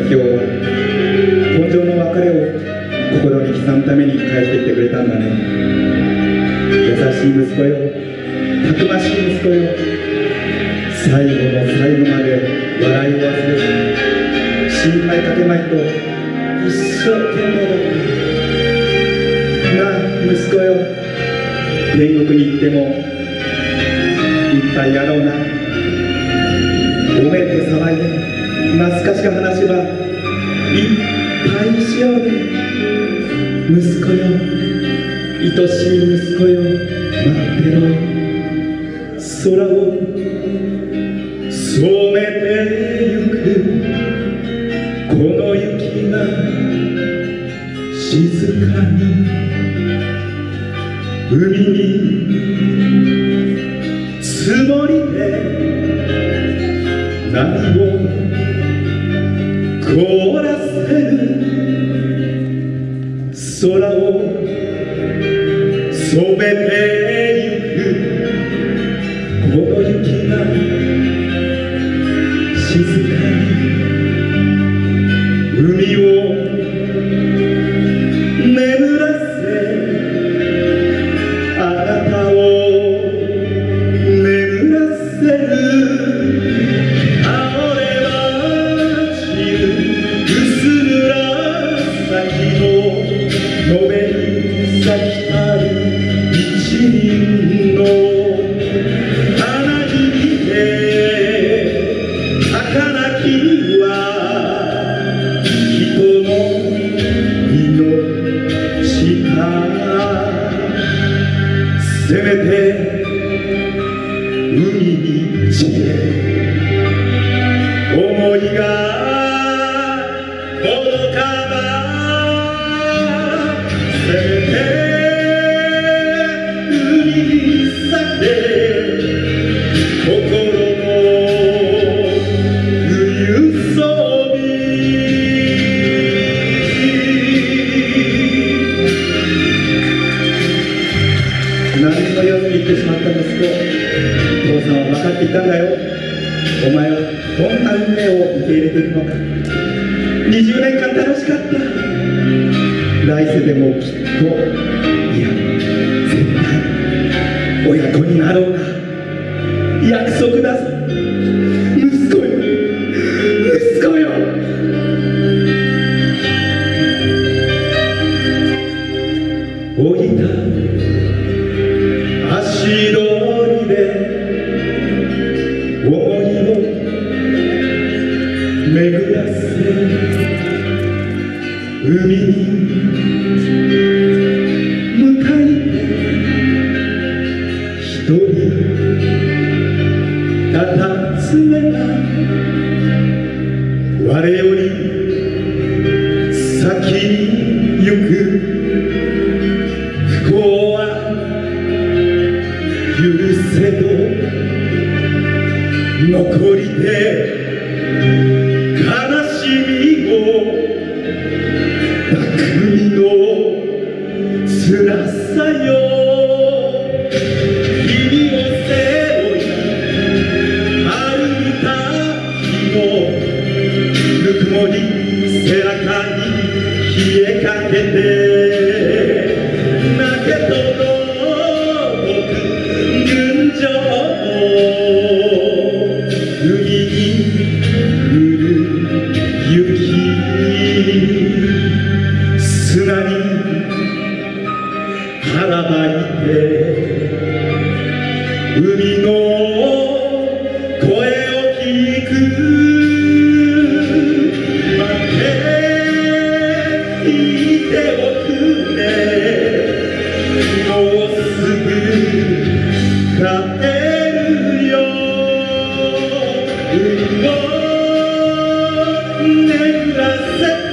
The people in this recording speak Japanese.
日は今生の別れを心に刻むために帰ってきてくれたんだね。優しい息子よ、たくましい息子よ、最後の最後まで笑いを忘れず心配かけまいと一生懸命だったなあ。息子よ、天国に行ってもいっぱいやろうな。おめでと騒いで懐かしく話せばいっぱいしようね。息子よ、愛しい息子よ、待ってろ。空を染めてゆくこの雪が静かに海に積もりて波を凍らせる。空を染めてゆくこの雪が静かに海を眠らせ、あなたを眠らせる。青れば散る薄紫ののべに咲きたる一輪の花に見て儚きは人の命か。せめて海に散れ思いが届かば、せめて海に咲け心の冬そび。何も言わずに言ってしまった息子、父さんは分かっていたんだよ。お前はどんな運命を受け入れていくのか。20年間楽しかった。来世でもきっと、いや絶対親子になろうな。約束だぞ息子よ、息子よ。降りた足取りで思いを巡らせ、海に向かいて一人たたずめた。我より先に行く不幸は許せど、残りて悲しみを匠の辛さよ。君を背負い歩いた日もぬくもり背中に冷えかけて泣けと届く群青海に降る雪、砂に腹ばいて海の声を聞く。待っていておくね、もうすぐ帰るよ。海を眠らせて